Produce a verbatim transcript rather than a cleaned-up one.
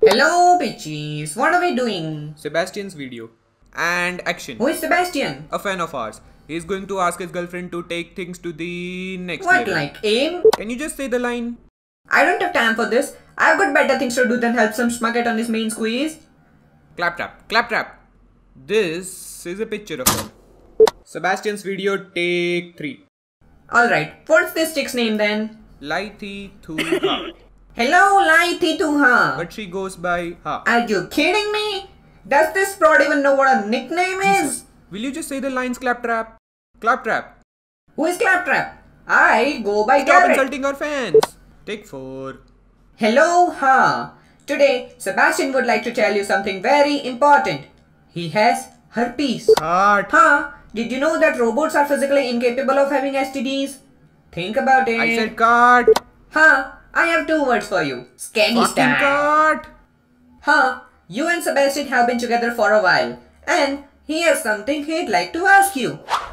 Hello, bitches. What are we doing? Sebastian's video. And action. Who is Sebastian? A fan of ours. He is going to ask his girlfriend to take things to the next What, level. like aim? Can you just say the line? I don't have time for this. I've got better things to do than help some schmuck get on his main squeeze. Claptrap. Claptrap. This is a picture of him. Sebastian's video, take three. Alright, what's this chick's name then? Laithi Thuha. Hello, Laithi Thuha. But she goes by Ha. Are you kidding me? Does this broad even know what a nickname is? Jesus. Will you just say the lines, Claptrap? Claptrap. Who is Claptrap? I go by Stop Garrett. insulting our fans. Take four. Hello, Ha. Today, Sebastian would like to tell you something very important. He has herpes. Heart. Ha. Did you know that robots are physically incapable of having S T Ds? Think about it. I said cart. Ha. I have two words for you. Scary Fucking style. cart. Ha. You and Sebastian have been together for a while. And he has something he'd like to ask you.